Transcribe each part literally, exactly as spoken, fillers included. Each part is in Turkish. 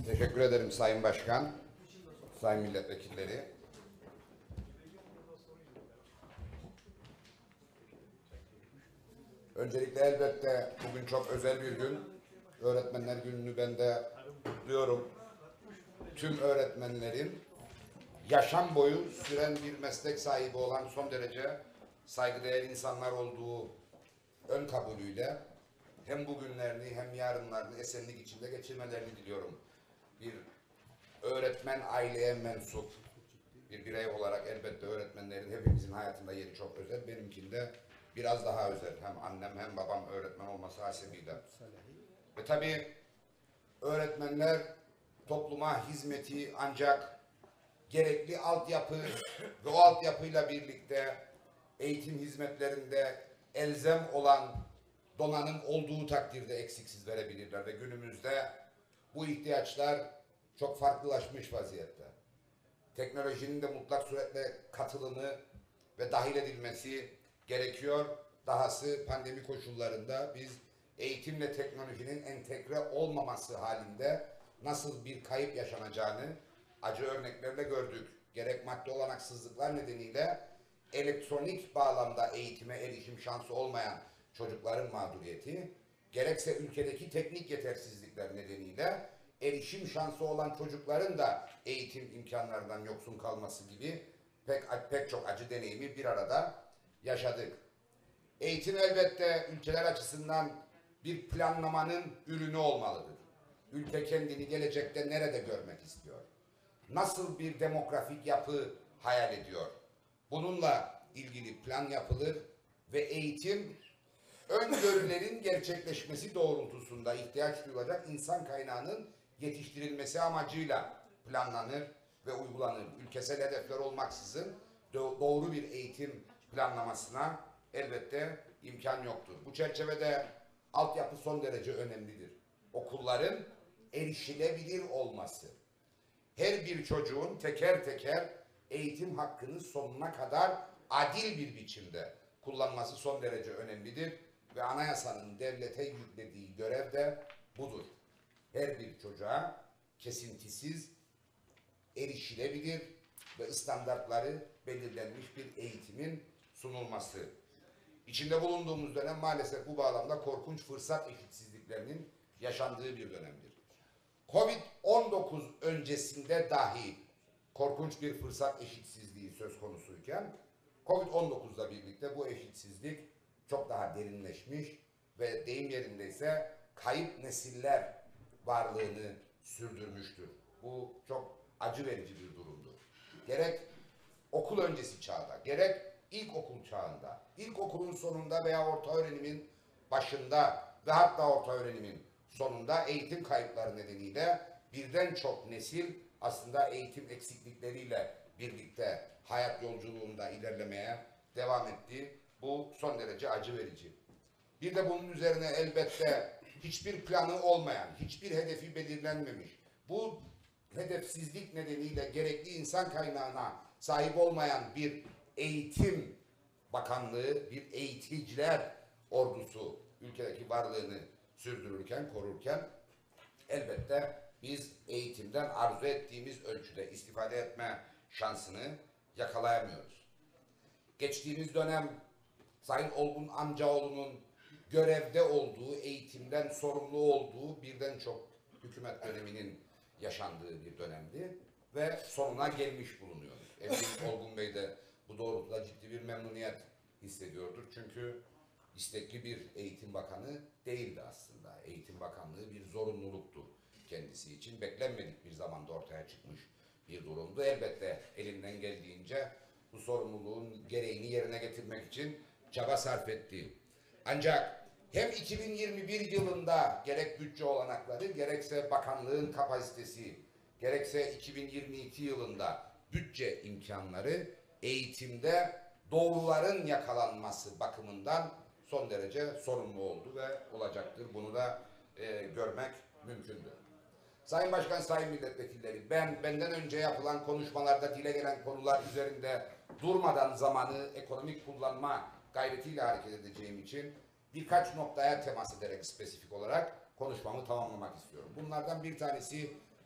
Teşekkür ederim Sayın Başkan, Sayın Milletvekilleri. Öncelikle elbette bugün çok özel bir gün. Öğretmenler Günü'nü ben de kutluyorum. Tüm öğretmenlerin yaşam boyu süren bir meslek sahibi olan son derece saygıdeğer insanlar olduğu ön kabulüyle hem bugünlerini hem yarınlarını esenlik içinde geçirmelerini diliyorum. Bir öğretmen aileye mensup bir birey olarak elbette öğretmenlerin hepimizin hayatında yeri çok özel. Benimkinde biraz daha özel. Hem annem hem babam öğretmen olması hasebiyle. Ve tabii öğretmenler topluma hizmeti ancak gerekli altyapı ve o altyapıyla birlikte eğitim hizmetlerinde elzem olan donanım olduğu takdirde eksiksiz verebilirler ve günümüzde bu ihtiyaçlar çok farklılaşmış vaziyette. Teknolojinin de mutlak suretle katılımı ve dahil edilmesi gerekiyor. Dahası pandemi koşullarında biz eğitimle teknolojinin entegre olmaması halinde nasıl bir kayıp yaşanacağını acı örneklerle gördük. Gerek madde olanaksızlıklar nedeniyle elektronik bağlamda eğitime erişim şansı olmayan çocukların mağduriyeti, gerekse ülkedeki teknik yetersizlikler nedeniyle erişim şansı olan çocukların da eğitim imkanlarından yoksun kalması gibi pek, pek çok acı deneyimi bir arada yaşadık. Eğitim elbette ülkeler açısından bir planlamanın ürünü olmalıdır. Ülke kendini gelecekte nerede görmek istiyor? Nasıl bir demografik yapı hayal ediyor? Bununla ilgili plan yapılır ve eğitim öngörülerin gerçekleşmesi doğrultusunda ihtiyaç duyulacak insan kaynağının yetiştirilmesi amacıyla planlanır ve uygulanır. Ülkesel hedefler olmaksızın doğru bir eğitim planlamasına elbette imkan yoktur. Bu çerçevede altyapı son derece önemlidir. Okulların erişilebilir olması, her bir çocuğun teker teker eğitim hakkını sonuna kadar adil bir biçimde kullanması son derece önemlidir ve anayasanın devlete yüklediği görev de budur. Her bir çocuğa kesintisiz, erişilebilir ve standartları belirlenmiş bir eğitimin sunulması. İçinde bulunduğumuz dönem maalesef bu bağlamda korkunç fırsat eşitsizliklerinin yaşandığı bir dönemdir. Covid on dokuz öncesinde dahi korkunç bir fırsat eşitsizliği söz konusuyken Covid on dokuzla birlikte bu eşitsizlik çok daha derinleşmiş ve deyim yerindeyse kayıp nesiller varlığını sürdürmüştür. Bu çok acı verici bir durumdur. Gerek okul öncesi çağda, gerek ilkokul çağında, ilkokulun sonunda veya orta öğrenimin başında ve hatta orta öğrenimin sonunda eğitim kayıpları nedeniyle birden çok nesil aslında eğitim eksiklikleriyle birlikte hayat yolculuğunda ilerlemeye devam etti. Bu son derece acı verici. Bir de bunun üzerine elbette hiçbir planı olmayan, hiçbir hedefi belirlenmemiş, bu hedefsizlik nedeniyle gerekli insan kaynağına sahip olmayan bir eğitim bakanlığı, bir eğiticiler ordusu ülkedeki varlığını sürdürürken, korurken elbette biz eğitimden arzu ettiğimiz ölçüde istifade etme şansını yakalayamıyoruz. Geçtiğimiz dönem Sayın Olgun Amcaoğlu'nun görevde olduğu, eğitimden sorumlu olduğu birden çok hükümet döneminin yaşandığı bir dönemdi ve sonuna gelmiş bulunuyoruz. Eminim Olgun Bey de bu doğrultuda ciddi bir memnuniyet hissediyordur. Çünkü istekli bir eğitim bakanı değildi aslında. Eğitim Bakanlığı bir zorunluluktu kendisi için. Beklenmedik bir zamanda ortaya çıkmış bir durumdu. Elbette elinden geldiğince bu sorumluluğun gereğini yerine getirmek için çaba sarf etti. Ancak hem iki bin yirmi bir yılında gerek bütçe olanakları, gerekse bakanlığın kapasitesi, gerekse iki bin yirmi iki yılında bütçe imkanları eğitimde doğruların yakalanması bakımından son derece sorumlu oldu ve olacaktır. Bunu da e, görmek mümkündür. Sayın Başkan, Sayın Milletvekilleri, ben benden önce yapılan konuşmalarda dile gelen konular üzerinde durmadan zamanı ekonomik kullanma gayretiyle hareket edeceğim için birkaç noktaya temas ederek spesifik olarak konuşmamı tamamlamak istiyorum. Bunlardan bir tanesi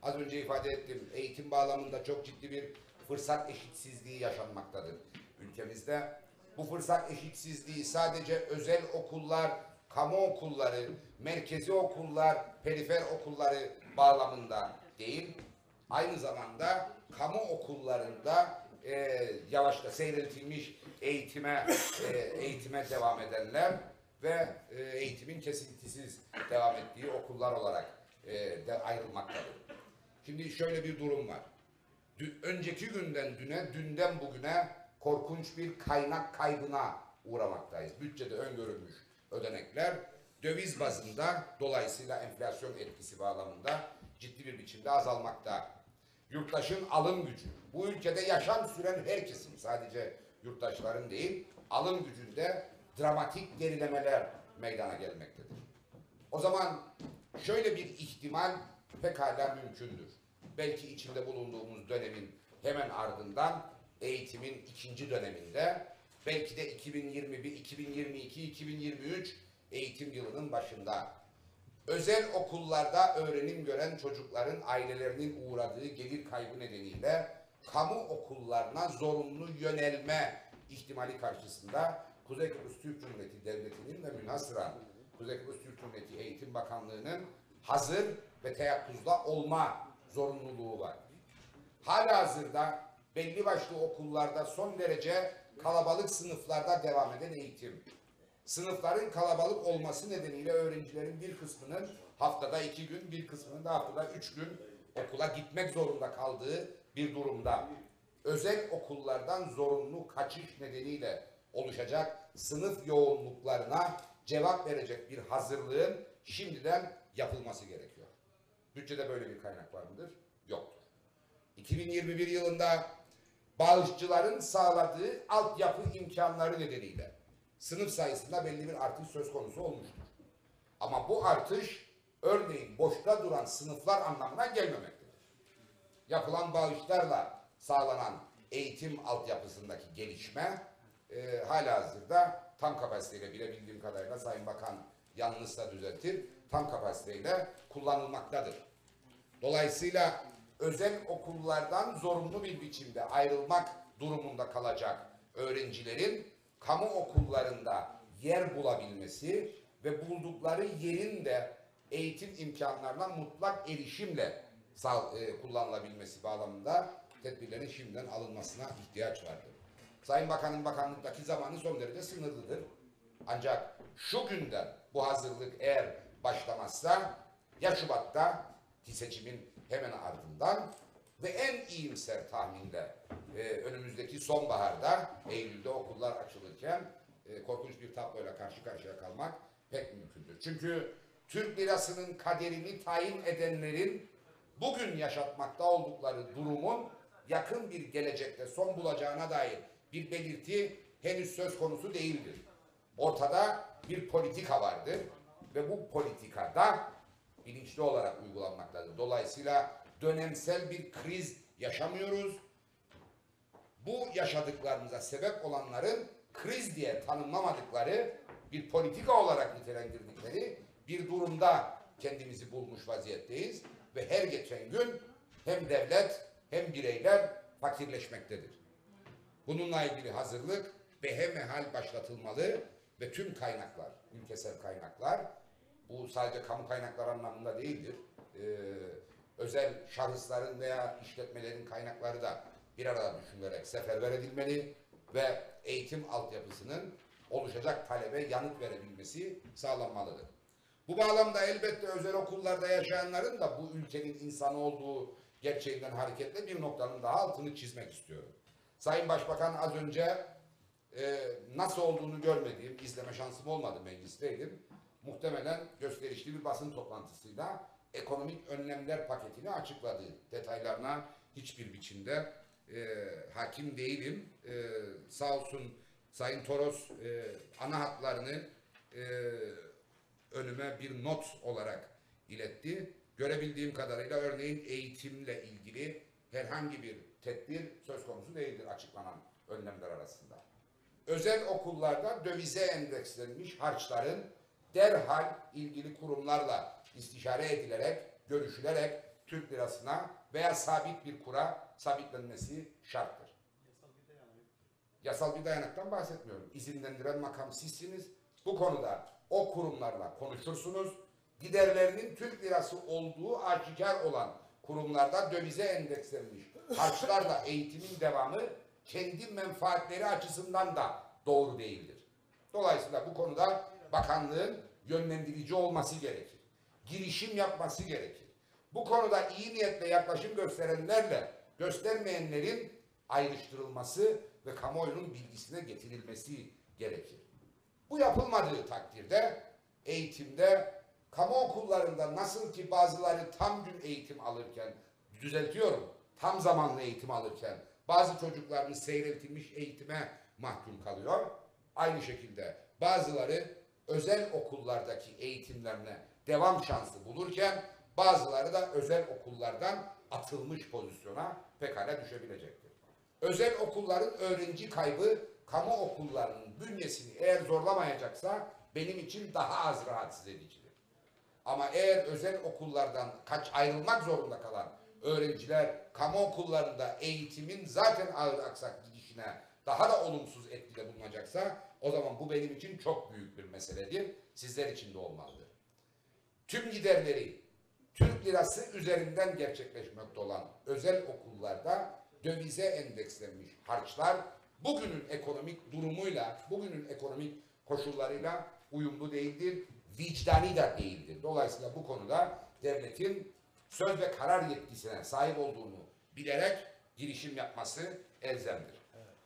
Az önce ifade ettim, eğitim bağlamında çok ciddi bir fırsat eşitsizliği yaşanmaktadır ülkemizde. Bu fırsat eşitsizliği sadece özel okullar, kamu okulları, merkezi okullar, perifer okulları bağlamında değil, aynı zamanda kamu okullarında e, yavaşta seyreltilmiş eğitime e, eğitime devam edenler ve e, eğitimin kesintisiz devam ettiği okullar olarak e, de ayrılmaktadır. Şimdi şöyle bir durum var. Dün, önceki günden düne, dünden bugüne korkunç bir kaynak kaybına uğramaktayız. Bütçede öngörülmüş ödenekler döviz bazında, dolayısıyla enflasyon etkisi bağlamında ciddi bir biçimde azalmakta. Yurttaşın alım gücü, bu ülkede yaşam süren herkesin, sadece yurttaşların değil, alım gücünde dramatik gerilemeler meydana gelmektedir. O zaman şöyle bir ihtimal pekala mümkündür. Belki içinde bulunduğumuz dönemin hemen ardından eğitimin ikinci döneminde, belki de iki bin yirmi bir, iki bin yirmi iki, iki bin yirmi üç eğitim yılının başında özel okullarda öğrenim gören çocukların ailelerinin uğradığı gelir kaybı nedeniyle kamu okullarına zorunlu yönelme ihtimali karşısında Kuzey Kıbrıs Türk Cumhuriyeti Devleti'nin ve münhasıran Kuzey Kıbrıs Türk Cumhuriyeti Eğitim Bakanlığı'nın hazır ve teyakkuzda olma zorunluluğu var. Halihazırda belli başlı okullarda son derece kalabalık sınıflarda devam eden eğitim. Sınıfların kalabalık olması nedeniyle öğrencilerin bir kısmının haftada iki gün, bir kısmının da haftada üç gün okula gitmek zorunda kaldığı bir durumda. Özel okullardan zorunlu kaçış nedeniyle oluşacak sınıf yoğunluklarına cevap verecek bir hazırlığın şimdiden yapılması gerekiyor. Bütçede böyle bir kaynak var mıdır? Yoktur. iki bin yirmi bir yılında bağışçıların sağladığı altyapı imkanları nedeniyle sınıf sayısında belli bir artış söz konusu olmuştur. Ama bu artış örneğin boşta duran sınıflar anlamına gelmemektedir. Yapılan bağışlarla sağlanan eğitim altyapısındaki gelişme e, halihazırda tam kapasiteyle, bilebildiğim kadarıyla Sayın Bakan yanlışsa düzeltir, tam kapasiteyle kullanılmaktadır. Dolayısıyla özel okullardan zorunlu bir biçimde ayrılmak durumunda kalacak öğrencilerin kamu okullarında yer bulabilmesi ve buldukları yerin de eğitim imkanlarına mutlak erişimle sağ, e, kullanılabilmesi bağlamında tedbirlerin şimdiden alınmasına ihtiyaç vardır. Sayın Bakan'ın bakanlıktaki zamanı son derece sınırlıdır. Ancak şu günden bu hazırlık eğer başlamazsa ya Şubat'ta ki seçimin hemen ardından ve en iyimser tahminle e, önümüzdeki sonbaharda, Eylül'de okullar açılırken e, korkunç bir tabloyla karşı karşıya kalmak pek mümkündür. Çünkü Türk lirasının kaderini tayin edenlerin bugün yaşatmakta oldukları durumun yakın bir gelecekte son bulacağına dair bir belirti henüz söz konusu değildir. Ortada bir politika vardır ve bu politikada bilinçli olarak uygulanmaktadır. Dolayısıyla dönemsel bir kriz yaşamıyoruz. Bu yaşadıklarımıza sebep olanların kriz diye tanımlamadıkları, bir politika olarak nitelendirdikleri bir durumda kendimizi bulmuş vaziyetteyiz ve her geçen gün hem devlet hem bireyler fakirleşmektedir. Bununla ilgili hazırlık behemehal başlatılmalı ve tüm kaynaklar, ülkesel kaynaklar, bu sadece kamu kaynakları anlamında değildir. Ee, özel şahısların veya işletmelerin kaynakları da bir arada düşünülerek seferber edilmeli ve eğitim altyapısının oluşacak talebe yanıt verebilmesi sağlanmalıdır. Bu bağlamda elbette özel okullarda yaşayanların da bu ülkenin insanı olduğu gerçeğinden hareketle bir noktanın daha altını çizmek istiyorum. Sayın Başbakan az önce e, nasıl olduğunu görmediğim, izleme şansım olmadı, meclisteydim. Muhtemelen gösterişli bir basın toplantısıyla ekonomik önlemler paketini açıkladı. Detaylarına hiçbir biçimde e, hakim değilim. E, sağ olsun Sayın Toros e, ana hatlarını e, önüme bir not olarak iletti. Görebildiğim kadarıyla örneğin eğitimle ilgili herhangi bir tedbir söz konusu değildir açıklanan önlemler arasında. Özel okullarda dövize endekslenmiş harçların derhal ilgili kurumlarla istişare edilerek, görüşülerek Türk lirasına veya sabit bir kura sabitlenmesi şarttır. Yasal bir dayanaktan bahsetmiyorum. İzinlendiren makam sizsiniz. Bu konuda o kurumlarla konuşursunuz. Giderlerinin Türk lirası olduğu aşikar olan kurumlarda dövize endekslenmiş harçlarla eğitimin devamı kendi menfaatleri açısından da doğru değildir. Dolayısıyla bu konuda bakanlığın yönlendirici olması gerekir. Girişim yapması gerekir. Bu konuda iyi niyetle yaklaşım gösterenlerle göstermeyenlerin ayrıştırılması ve kamuoyunun bilgisine getirilmesi gerekir. Bu yapılmadığı takdirde eğitimde, kamu okullarında nasıl ki bazıları tam gün eğitim alırken, düzeltiyorum, tam zamanlı eğitim alırken bazı çocuklarımız seyreltilmiş eğitime mahkum kalıyor. Aynı şekilde bazıları özel okullardaki eğitimlerine devam şansı bulurken bazıları da özel okullardan atılmış pozisyona pekala düşebilecektir. Özel okulların öğrenci kaybı kamu okullarının bünyesini eğer zorlamayacaksa benim için daha az rahatsız edicidir. Ama eğer özel okullardan kaç ayrılmak zorunda kalan öğrenciler kamu okullarında eğitimin zaten ağır aksak gidişine daha da olumsuz etkide bulunacaksa o zaman bu benim için çok büyük bir meseledir. Sizler için de olmalıdır. Tüm giderleri Türk lirası üzerinden gerçekleşmekte olan özel okullarda dövize endekslenmiş harçlar bugünün ekonomik durumuyla, bugünün ekonomik koşullarıyla uyumlu değildir, vicdani de değildir. Dolayısıyla bu konuda devletin söz ve karar yetkisine sahip olduğunu bilerek girişim yapması elzemdir.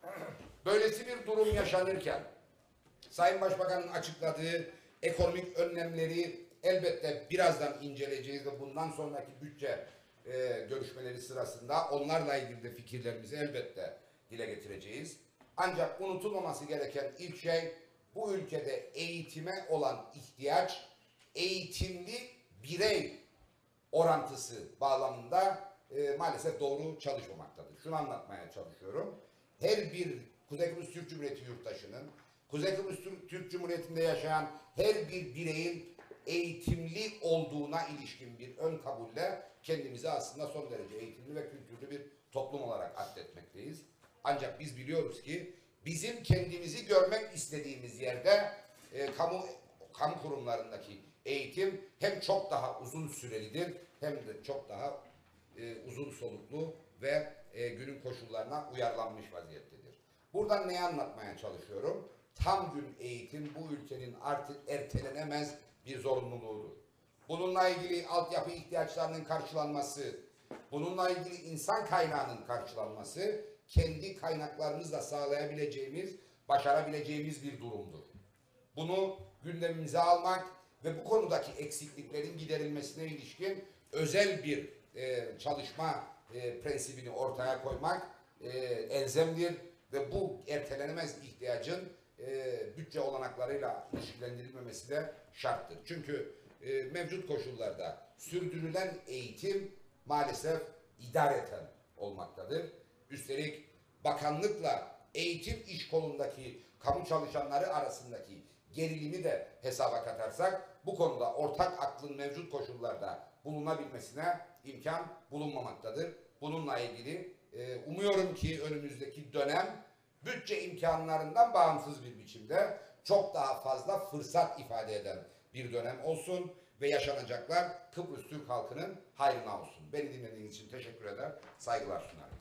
Böylesi bir durum yaşanırken Sayın Başbakan'ın açıkladığı ekonomik önlemleri elbette birazdan inceleyeceğiz ve bundan sonraki bütçe e, görüşmeleri sırasında onlarla ilgili de fikirlerimizi elbette dile getireceğiz. Ancak unutulmaması gereken ilk şey bu ülkede eğitime olan ihtiyaç eğitimli birey orantısı bağlamında e, maalesef doğru çalışmamaktadır. Şunu anlatmaya çalışıyorum. Her bir Kuzey Kıbrıs Türk Cumhuriyeti yurttaşının, Kuzey Kıbrıs Türk Cumhuriyeti'nde yaşayan her bir bireyin eğitimli olduğuna ilişkin bir ön kabulle kendimizi aslında son derece eğitimli ve kültürlü bir toplum olarak addetmekteyiz. Ancak biz biliyoruz ki bizim kendimizi görmek istediğimiz yerde e, kamu kamu kurumlarındaki eğitim hem çok daha uzun sürelidir hem de çok daha e, uzun soluklu ve e, günün koşullarına uyarlanmış vaziyettedir. Buradan neyi anlatmaya çalışıyorum? Tam gün eğitim bu ülkenin artık ertelenemez bir zorunluluğudur. Bununla ilgili altyapı ihtiyaçlarının karşılanması, bununla ilgili insan kaynağının karşılanması kendi kaynaklarımızla sağlayabileceğimiz, başarabileceğimiz bir durumdur. Bunu gündemimize almak ve bu konudaki eksikliklerin giderilmesine ilişkin özel bir e, çalışma e, prensibini ortaya koymak e, elzemdir ve bu ertelenemez ihtiyacın e, bütçe olanaklarıyla ilişkilendirilmemesi de şarttır. Çünkü e, mevcut koşullarda sürdürülen eğitim maalesef idareten olmaktadır. Üstelik bakanlıkla eğitim iş kolundaki kamu çalışanları arasındaki gerilimi de hesaba katarsak bu konuda ortak aklın mevcut koşullarda bulunabilmesine imkan bulunmamaktadır. Bununla ilgili e, umuyorum ki önümüzdeki dönem bütçe imkanlarından bağımsız bir biçimde çok daha fazla fırsat ifade eden bir dönem olsun ve yaşanacaklar Kıbrıs Türk halkının hayrına olsun. Beni dinlediğiniz için teşekkür eder, saygılar sunarım.